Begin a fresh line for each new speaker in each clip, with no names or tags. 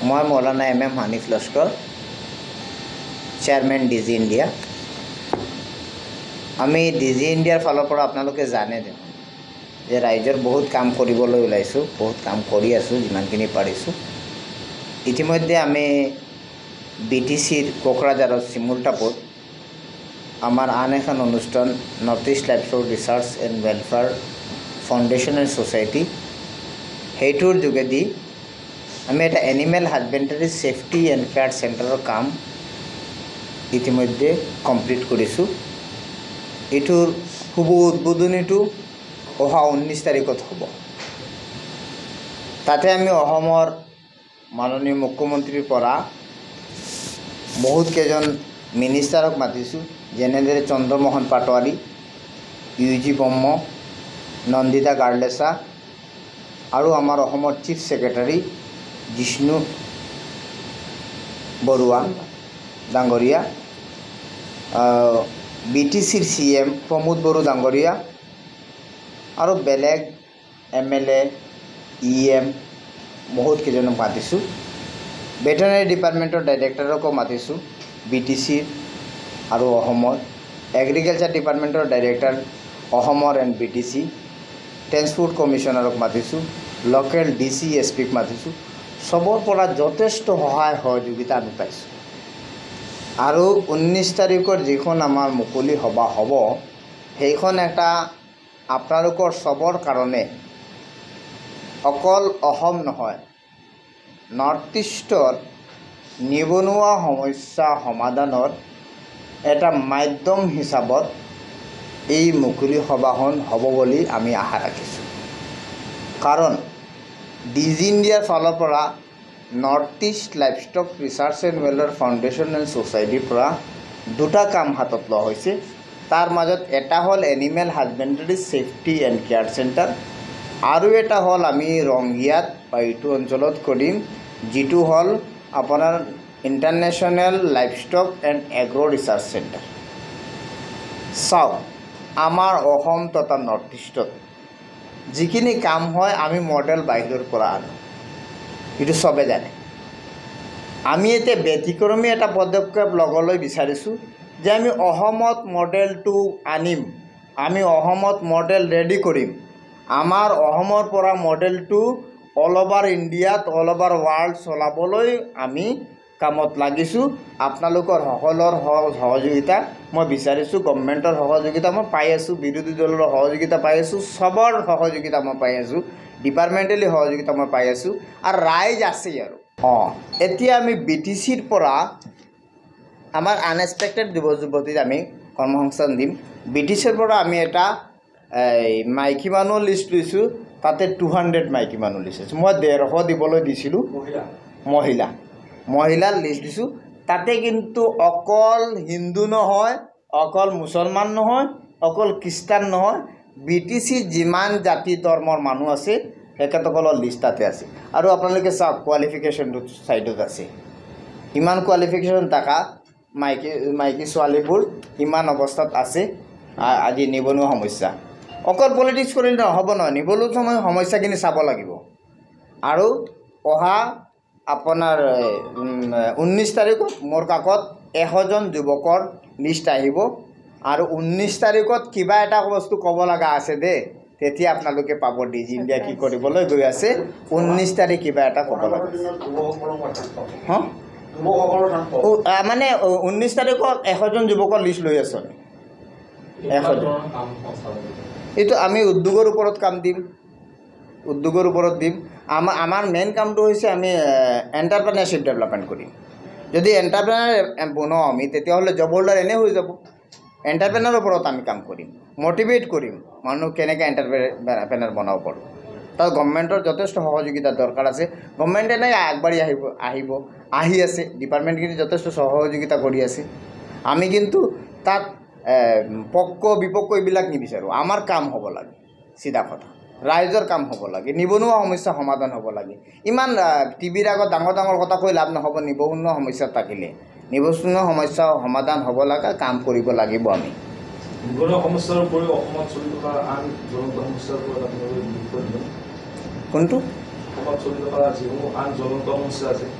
मैं मौलाना MM Hanif Laskar chairman DG India आमी DG इंडियार फाলৰ পৰা আপোনালোকে জানে যে ৰাইজৰ বহুত কাম কৰিবলৈ ওলাইছো বহুত কাম কৰি আছো যিমানখিনি পাৰিছো ইতিমধ্যে আমি BTCৰ কোকৰাঝাৰৰ চিমুলটাপুৰ আমাৰ আন এখন অনুষ্ঠান north east livestock research and welfare foundation and society হেইটোৰ যোগেদি আমি এটা animal husbandry safety and care চেণ্টাৰৰ কাম ইতিমধ্যে কমপ্লিট কৰিছো এটোৰ শুভ উদ্বোধনীটো অহা 19 তাৰিখত হ'ব তাতে আমি অসমৰ মাননীয় মুখ্যমন্ত্ৰীৰ পৰা বহুত কেজন মিনিষ্টাৰক মাতিছো যেনেদৰে চন্দ্ৰমোহন পাটোৱাৰী UG ব্ৰহ্ম নন্দিতা গাৰ্লেছা আৰু আমাৰ অসমৰ চিফ সেক্ৰেটাৰী জিষ্ণু বৰুৱা ডাঙৰীয়া BTCৰ CM প্ৰমোদ বড়ো ডাঙৰীয়া আৰু বেলেগ MLA EM বহুত কেজনক মাতিছো ভেটেৰিনাৰী ডিপাৰ্টমেণ্টৰ ডাইৰেক্টৰকো মাতিছো BTCৰ আৰু অসমৰ এগ্ৰিকালচাৰ ডিপাৰ্টমেণ্টৰ ডাইৰেক্টৰ অসমৰ এণ্ড BTC ট্ৰান্সপোৰ্ট কমিশনাৰক মাতিছো লোকেল DC SPক মাতিছো সবৰ পৰা যথেষ্ট সহায় সহযোগিতা আমি পাইছো আৰু 19 তাৰিখৰ যিখন আমাৰ মুকলি সভা হ'ব সেইখন এটা আপোনালোকৰ সবৰ কাৰণে অকল অসম নহয় নৰ্থ ইষ্টৰ নিবনুৱা সমস্যা সমাধানৰ এটা মাধ্যম হিচাপত এই মুকলি সভাখন হ'ব বুলি আমি আশা ৰাখিছো কাৰণ DG ইণ্ডিয়াৰ ফালৰ পৰা north east livestock research and welfare foundation and সোসাইটিৰ পৰা দুটা কাম হাতত লোৱা হৈছে তাৰ মাজত এটা হ'ল animal husbandry safety and care centre আৰু এটা হ'ল আমি ৰংগিয়াত এইটো অঞ্চলত কৰিম যেটো হ'ল আপোনাৰ international livestock and agro research centre চাওক আমাৰ অসম তথা নৰ্থ ইষ্টত যিখিনি কাম হয় আমি মডেল বাহিৰৰ পৰা আনো এটো সবে জানে আমি এতে ব্যতিক্ৰমী এটা পদক্ষেপ লবলৈ বিচাৰিছো যে আমি অসমত মডেলটো আনিম আমি অসমত মডেল ৰেডি কৰিম আমাৰ অসমৰ পৰা মডেলটো অল ওভাৰ ইণ্ডিয়াত অল ওভাৰ ওয়াৰ্ল্ড চলাবলৈ আমি কামত লাগিছো আপোনালোকৰ সকলৰ সহযোগিতা মই বিচাৰিছো গভৰ্ণমেণ্টৰ সহযোগিতা মই পাই আছো বিৰোধী দলৰ সহযোগিতা পাই আছো সবৰ সহযোগিতা মই পাই আছো ডিপাৰ্টমেণ্টেলি সহযোগিতা মই পাই আছো আৰু ৰাইজ আছে আৰু এতিয়া আমি BTCৰ পৰা আমাৰ আনএক্সপেক্টেড যুৱতীক আমি কৰ্মসংস্থাপন দিম BTCৰ পৰা আমি এটা মাইকী মানুহ লিষ্ট লৈছো তাতে 200 মাইকী মানুহ লিষ্ট আছে মই 150 দিবলৈ দিছিলো মহিলাৰ লিষ্ট দিছো তাতে কিন্তু অকল হিন্দু নহয় অকল মুছলমান নহয় অকল খ্ৰীষ্টান নহয় BTC যিমান জাতি ধৰ্মৰ মানুহ আছে হেকতকলৰ লিষ্ট তাতে আছে আৰু আপোনালোকে চাওক কোৱালিফিকেশনটো সাইডত আছে ইমান কোৱালিফিকেশন থাকা মাইকী ছোৱালীবোৰ ইমান অৱস্থাত আছে আজি নিবনুৱা সমস্যা অকল পলিটিক্স কৰিলে নহ'ব নহয় নিবনুৱা সমস্যাখিনি চাব লাগিব আৰু অহা আপোনাৰ 19 তাৰিখত মোৰ কাকত 100 জন যুৱকৰ লিষ্ট আহিব আৰু 19 তাৰিখত কিবা এটা বস্তু ক'ব লগা আছে দে তেতিয়া আপোনালোকে পাব DG ইণ্ডিয়া কি কৰিবলৈ গৈ আছে 19 তাৰিখ কিবা এটা ক'ব লাগে মানে 19 তাৰিখত 100 জন যুৱকৰ লিষ্ট লৈ আছে 100 জন এইটো আমি উদ্যোগৰ ওপৰত কাম দিম আমাৰ মেইন কামটো হৈছে আমি এন্টাৰপ্ৰেনাৰশিপ ডেভেলপমেন্ট কৰিম যদি এন্টাৰপ্ৰেনাৰ বনাও আমি তেতিয়া হলে জব হোল্ডাৰ এনে হৈ যাব এন্টাৰপ্ৰেনাৰৰ ওপৰত আমি কাম কৰিম মোটিভেট কৰিম মানুহ কেনেকৈ এন্টাৰপ্ৰেনাৰ বনাব পাৰো তাৰ গভৰ্ণমেণ্টৰ যথেষ্ট সহযোগিতা দৰকাৰ আছে গভৰ্ণমেণ্টে নাই আগবাঢ়ি আহি আছে ডিপাৰ্টমেণ্টখিনি যথেষ্ট সহযোগিতা কৰি আছে আমি কিন্তু তাত পক্ষ বিপক্ষ এইবিলাক নিবিচাৰো আমাৰ কাম হ'ব লাগে সিধা কথা ৰাইজৰ কাম হ'ব লাগে নিবনুৱা সমস্যা সমাধান হ'ব লাগে ইমান টিভিৰ আগত ডাঙৰ কথা কৈ লাভ নহ'ব নিবনুৱা সমস্যা থাকিলে নিবনুৱা সমস্যা সমাধান হ'ব লাগে কাম কৰিব লাগিব আমি
নিবনুৱা সমস্যাৰ উপৰিও অসমত চলি থকা আন জ্বলন্ত সমস্যাৰ ওপৰত আপোনালোকে
কোনটো
অসমত চলি থকা যিসমূহ আন জ্বলন্ত সমস্যা আছে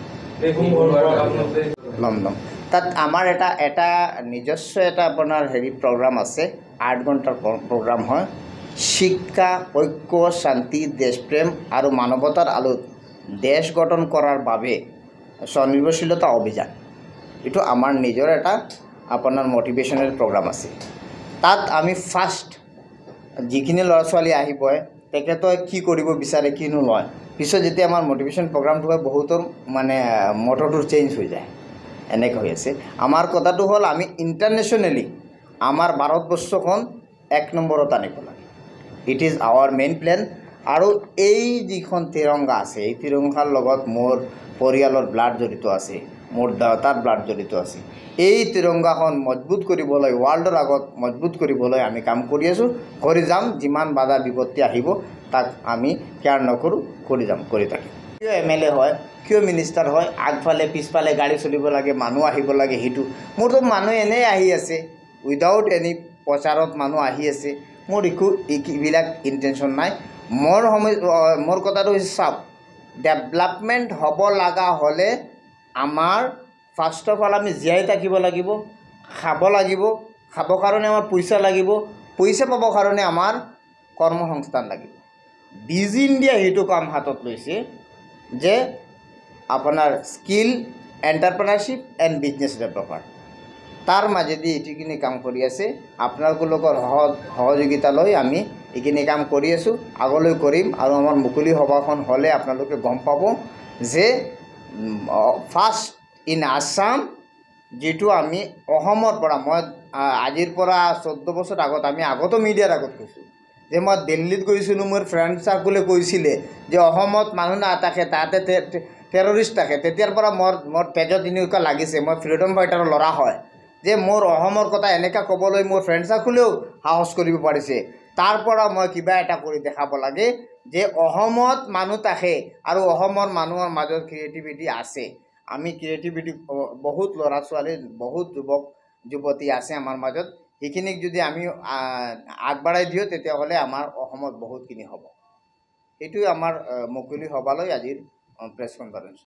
সেইসমূহৰ পৰা আপোনালোকে
লম তাত আমাৰ এটা নিজস্ব এটা আপোনাৰ প্ৰগ্ৰাম আছে 8 ঘণ্টাৰ প্ৰগ্ৰাম হয় শিক্ষা ঐক্য শান্তি দেশপ্ৰেম আৰু মানৱতাৰ আলোত দেশ গঠন কৰাৰ বাবে স্বনিৰ্ভৰশীলতা অভিযান এইটো আমাৰ নিজৰ এটা আপোনাৰ মটিভেশ্যনেল প্ৰগ্ৰাম আছে তাত আমি ফাৰ্ষ্ট যিখিনি ল'ৰা ছোৱালী আহিব তেখেতে কি কৰিব বিচাৰে কি নলয় পিছত যেতিয়া আমাৰ মটিভেশ্যন প্ৰগ্ৰামটো হয় বহুতৰ মানে মটৰটো চেঞ্জ হৈ যায় এনেকৈ হৈ আছে আমাৰ কথাটো হ'ল আমি ইণ্টাৰনেশ্যনেলি আমাৰ ভাৰতবৰ্ষখন 1 নম্বৰত আনিব লাগে it is our main plane আৰু এই যিখন তিৰংগা আছে এই তিৰংগাৰ লগত মোৰ পৰিয়ালৰ ব্লাড জড়িত আছে মোৰ দেউতাৰ ব্লাড জড়িত আছে এই তিৰংগাখন মজবুত কৰিবলৈ ৱৰ্ল্ডৰ আগত মজবুত কৰিবলৈ আমি কাম কৰি আছোঁ কৰি যাম যিমান বাধা বিপত্তি আহিব তাক আমি কেয়াৰ নকৰোঁ কৰি যাম কৰি থাকিম কিয় MLA হয় কিয় মিনিষ্টাৰ হয় আগফালে পিছফালে গাড়ী চলিব লাগে মানুহ আহিব লাগে সেইটো মোৰতো মানুহ এনেই আহি আছে উইদাউট এনি প্ৰচাৰত মানুহ আহি আছে মোৰ এইবিলাক ইণ্টেনশ্যন নাই মোৰ কথাটো হৈছে চাওক ডেভেলপমেণ্ট হ'ব লগা হ'লে আমাৰ ফাৰ্ষ্ট অফ অল আমি জীয়াই থাকিব লাগিব খাবৰ কাৰণে আমাৰ পইচা লাগিব পইচা পাবৰ কাৰণে আমাৰ কৰ্মসংস্থান লাগিব ডিজি ইণ্ডিয়া সেইটো কাম হাতত লৈছে যে আপোনাৰ skill entrepreneurship and business developer তাৰ মাজেদি এইখিনি কাম কৰি আছে আপোনালোকৰ সহযোগিতা লৈ আমি এইখিনি কাম কৰি আছোঁ আগলৈ কৰিম আৰু আমাৰ মুকলি সভাখন হ'লে আপোনালোকে গম পাব যে ফাৰ্ষ্ট ইন আছাম যেটো আমি অসমৰ পৰা মই আজিৰ পৰা 14 বছৰ আগত আমি আগতো মিডিয়াৰ আগত কৈছোঁ যে মই দিল্লীত গৈছিলোঁ মোৰ ফ্ৰেণ্ড চাৰ্কলে কৈছিলে যে অসমত মানুহ নাথাকে তাতে টেৰৰিষ্ট থাকে তেতিয়াৰ পৰা মোৰ পেজত এনেকুৱা লাগিছে মই ফ্ৰীডম ফাইটাৰৰ ল'ৰা হয় যে মোৰ অসমৰ কথা এনেকৈ ক'বলৈ মোৰ ফ্ৰেণ্ড চাৰ্কলেও সাহস কৰিব পাৰিছে তাৰ পৰা মই কিবা এটা কৰি দেখাব লাগে যে অসমত মানুহ থাকে আৰু অসমৰ মানুহৰ মাজত ক্ৰিয়েটিভিটি আছে আমি ক্ৰিয়েটিভিটি বহুত ল'ৰা ছোৱালী বহুত যুৱক যুৱতী আছে আমাৰ মাজত সেইখিনিক যদি আমি আগবঢ়াই দিওঁ তেতিয়াহ'লে আমাৰ অসমত বহুতখিনি হ'ব এইটোৱে আমাৰ মুকলি সভালৈ আজিৰ প্ৰেছ কনফাৰেন্স